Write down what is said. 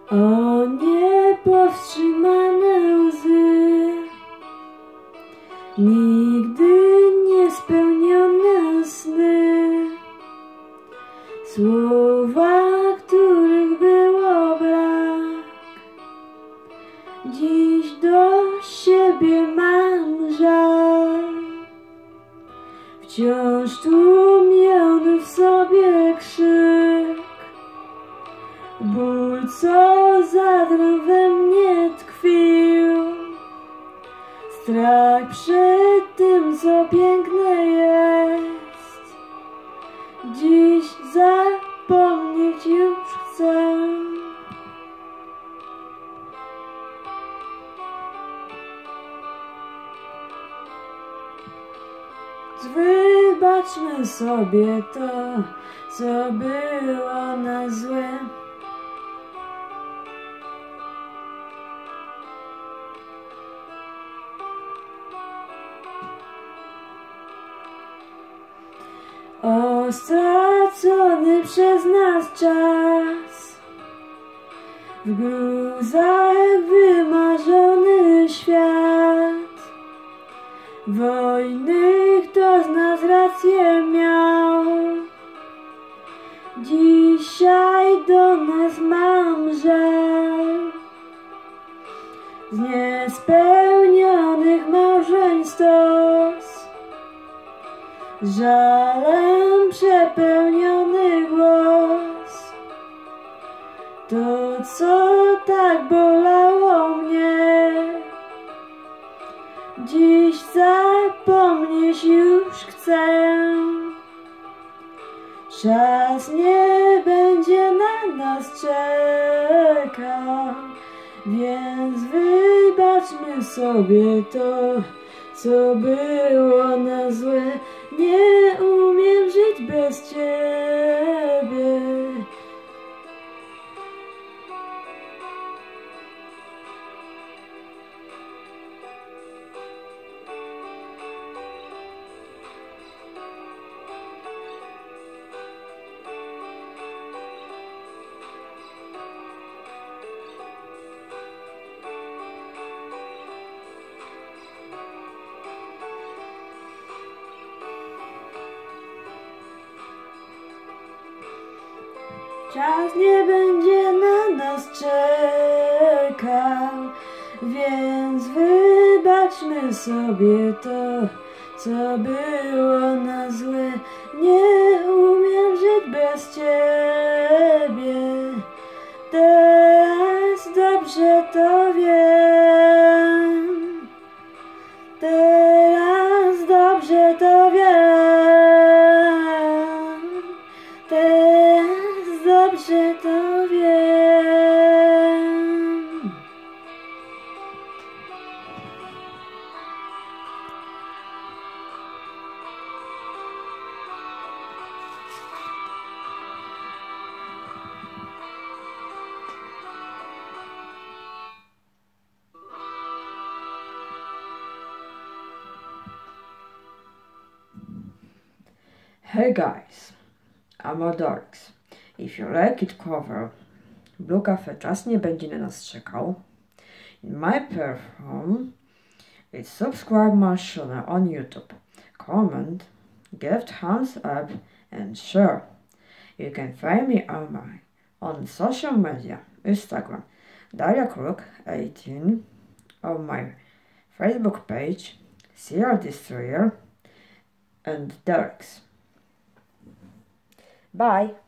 O niepowstrzymane łzy, nigdy niespełnione sny, słowa, których było brak. Dziś do siebie mam żal, wciąż tłumiony w sobie krzyk. Ból, co zadrą we mnie tkwił, strach przed tym, co piękne jest. Dziś zapomnieć już chcę. Wybaczmy sobie to, co było na złe. O stracony przez nas czas, w gruzach wymarzony świat. Wojny, kto z nas rację miał, dzisiaj do nas mam żal. Z niespełnionych marzeń stos, żalem przepełniony głos. To, co tak bolało mnie, dziś zapomnieć już chcę. Czas nie będzie na nas czekał, więc wybaczmy sobie to, co było na złe. Nie umiem żyć bez ciebie. Czas nie będzie na nas czekał, więc wybaczmy sobie to, co było na złe. Nie umiem żyć bez ciebie, teraz dobrze to wiem. Teraz dobrze to wiem. Dobrze to wiem. Hey guys, I'm Adorix. If you like it cover, Blue Cafe czas nie będzie na nas czekał. In my perform, it's subscribe my channel on YouTube, comment, give thumbs up and share. You can find me on social media, Instagram, Daria Crook 18, on my Facebook page, Sierra Destroyer and Dereks. Bye!